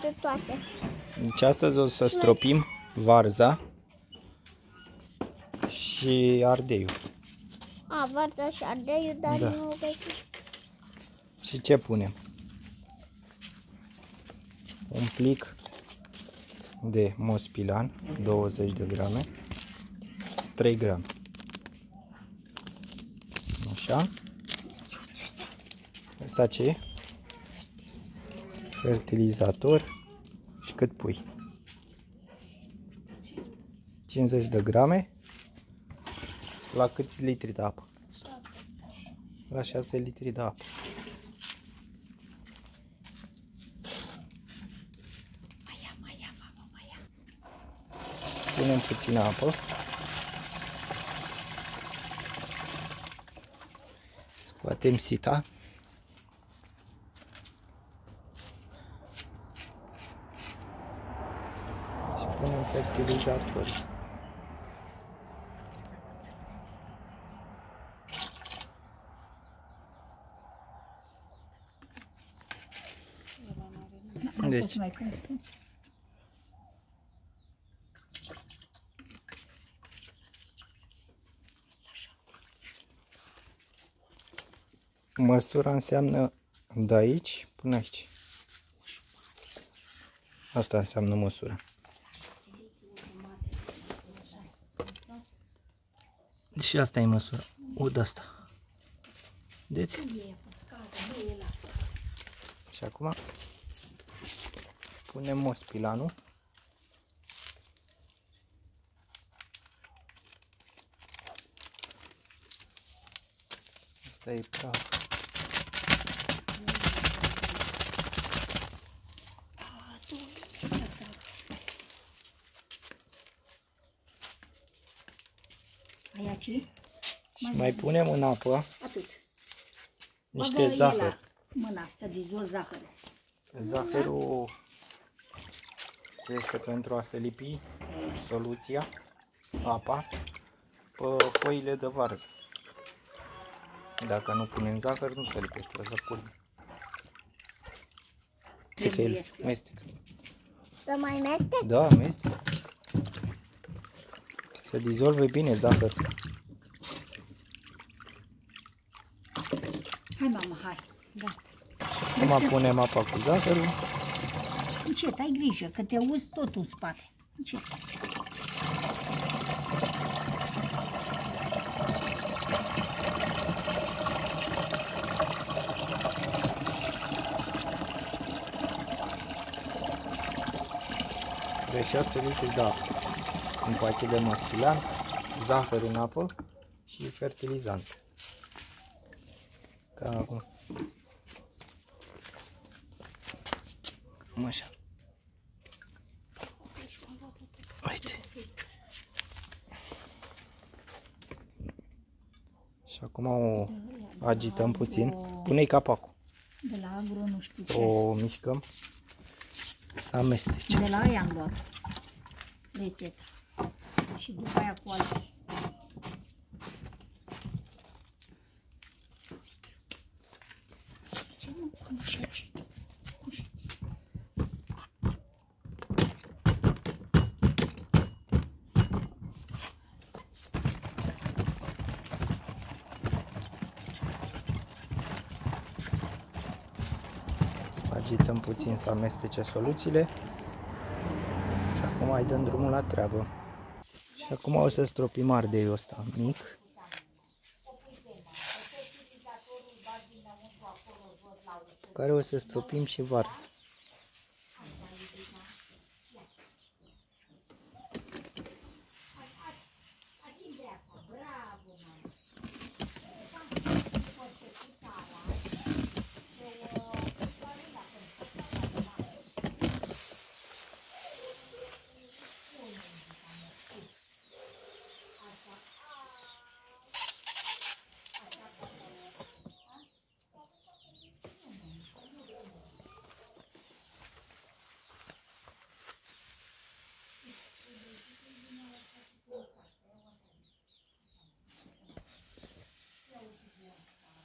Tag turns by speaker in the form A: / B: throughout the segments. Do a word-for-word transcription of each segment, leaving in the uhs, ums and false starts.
A: de toate.
B: Deci astăzi o să stropim varza și ardeiul.
A: A, varza și ardeiul, dar
B: Da.
A: nu vezi.
B: Și ce punem? Un plic de mospilan, douăzeci de grame, trei grame. Așa. Asta ce e? Fertilizator. Și cât pui? cincizeci de grame. La câți litri de apă? La șase litri de apă. Punem puțină apă. Scoatem sita. Și punem fertilizator. Deci, măsura înseamnă de aici până aici. Asta înseamnă măsura. Și asta e măsura. O de asta. Vedeți? Și acum punem mospilanul. Asta e praf.
C: Și
B: mai punem în apă
C: atât.
B: niște zahăr.
C: Mâna să dizolv zahărul.
B: Zahărul este pentru a se lipi soluția, apa, pe foile de varză. Dacă nu punem zahăr, nu se lipește, o să curge. Mestec.
A: Să mai mestec?
B: Da, mestec. Se dizolve bine zahărul.
C: Hai, mama, hai. Gata.
B: Acum punem apa cu zahărul.
C: Încet, ai grijă, că te uzi tot în spate. Încet.
B: De șase litri de apă. Un pachet de mospilan, zahăr în apă și fertilizant. Ca acum. Cam așa. Uite. Și acum o agităm puțin. Pune-i capacul.
C: De la agro nu știu
B: Să
C: ce.
B: o mișcăm. Să amestece.
C: De la aia am luat rețeta. Și după aia cu alții. Ce mă, cum așa ce?
B: Agităm puțin să amestece soluțiile. Și acum mai dăm drumul la treabă. Și acum o să stropim ardeiul ăsta mic. Care o să stropim și varză.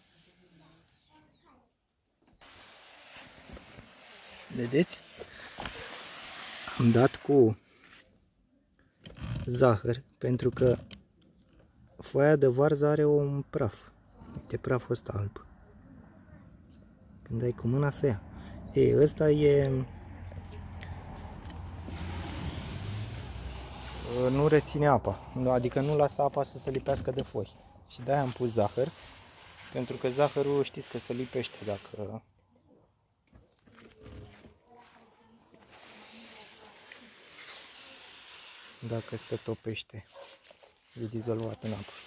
B: Vedeți? Am dat cu zahăr pentru că foaia de varză are un praf. Uite praful ăsta alb. Când dai cu mâna să ia. Ei, ăsta e... nu reține apa. Adică nu lasă apa să se lipească de foi. Și de-aia am pus zahăr. Pentru că zahărul știți că se lipește dacă... dacă se topește. E dizolvat în apă.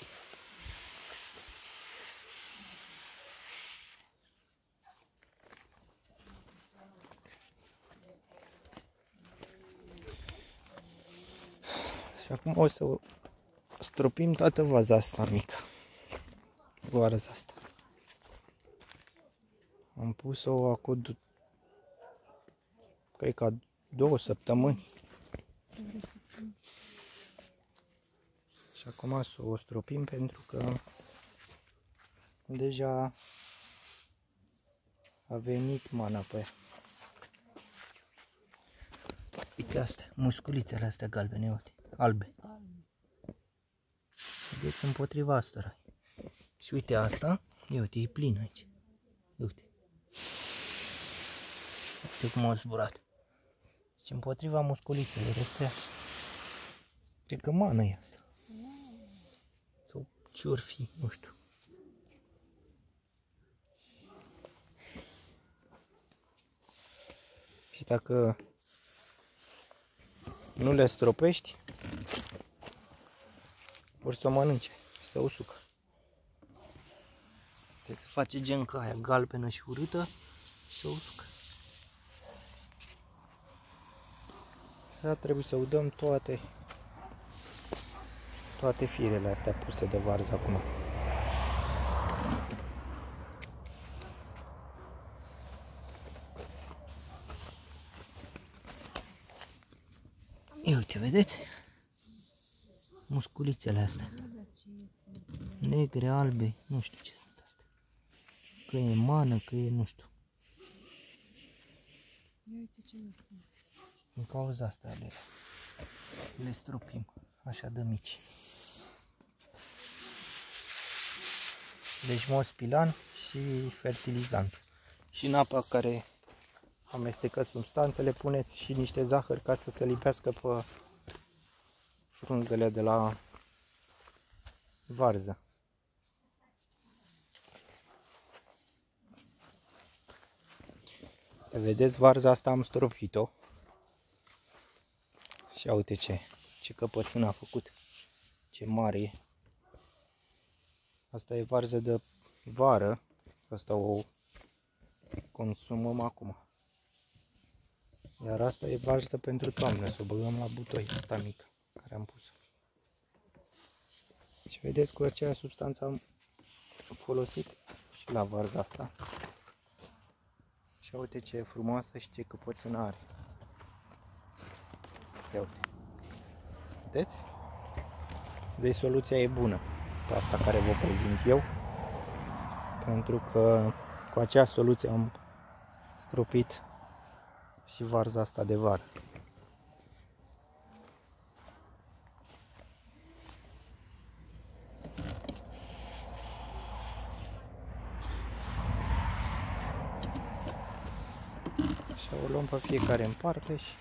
B: Și acum o să stropim toată vaza asta mică. Varza asta. Am pus-o acum, cred că două săptămâni. Și acum să o stropim pentru că deja a venit mana pe ea. Uite astea, musculițele astea galbene, uite, albe. Vedeți împotriva astora. Și uite asta, ia uite, e plin aici. Uite. Uite cum au zburat. Deci împotriva musculițelor astea. Cred că mană e asta. Sau ce-or fi, nu știu. Și dacă nu le stropești, vor să o mănânce și să usucă. Trebuie să face gen ca aia galbenă și urâtă și să usucă. Și trebuie să udăm toate toate firele astea puse de varză acum. Ia uite, vedeți? Musculițele astea. Negre, albe, nu știu ce sunt astea. Că e mană, că e nu știu.
C: Ia uite ce nu sunt.
B: Din cauza asta le, le stropim, așa de mici. Deci mospilan și fertilizant. Și în apa care amestecă substanțele puneți și niște zahăr ca să se lipească pe frunzele de la varză. Vedeți, varza asta am stropit-o. Și uite ce, ce căpățână a făcut. Ce mare e. Asta e varză de vară. Asta o consumăm acum. Iar asta e varză pentru toamnă. Să o băgăm la butoi, asta mică, care am pus. Și vedeți, cu aceea substanță am folosit și la varza asta. Și uite ce e frumoasă și ce căpățână are. Ia uite. Vedeți? Deci soluția e bună. Pe asta care vă prezint eu. Pentru că cu acea soluție am stropit și varza asta de vară. Și o luăm pe fiecare în parte și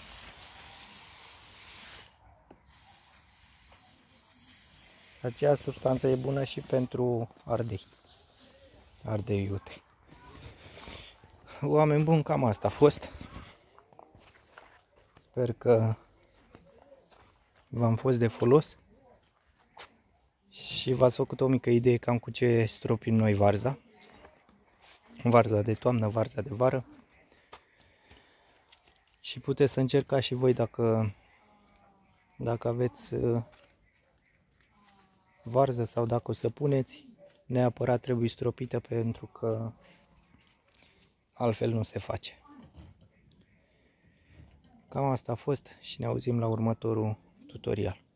B: acea substanță e bună și pentru ardei. Ardei iute. Oameni buni, cam asta a fost. Sper că v-am fost de folos și v-ați făcut o mică idee cam cu ce stropim noi varza. Varza de toamnă, varza de vară. Și puteți să încercați și voi dacă, dacă aveți varză sau dacă o să puneți, neapărat trebuie stropită pentru că altfel nu se face. Cam asta a fost și ne auzim la următorul tutorial.